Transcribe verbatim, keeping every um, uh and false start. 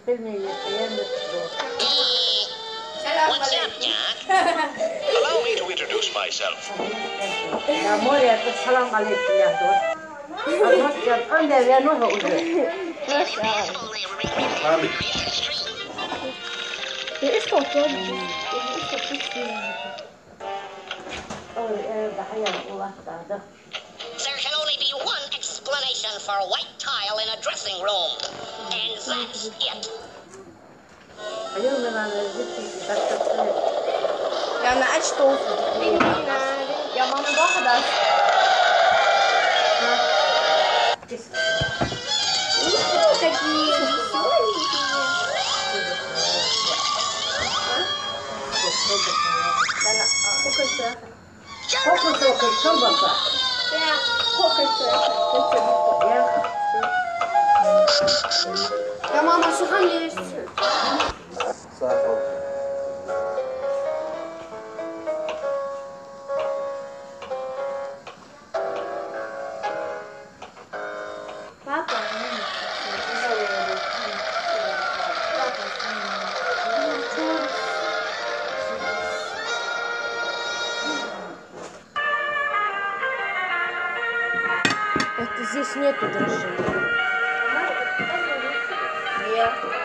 пельмени, я не знаю. What's up, Doc? Allow me to introduce myself. На море это салам алейкум, я говорю. А вот я, он да, я ногу уже. Mami. ايش كوكب؟ ايش كوكب؟ Ой, ده حياة الله تعالى. There can only be one explanation for a white tile in a dressing room. And that's it. اليوم انا نزلت بكتب Ja, na echt doof. Ja, maar mijn dag dat. Kijk hier. Kokos yok, şambasa. Ja, kokkertje. Ya. Ja, mama, zo gaan we eerst. Sağ ol. Papa. Это здесь нету дрожжей. Ja.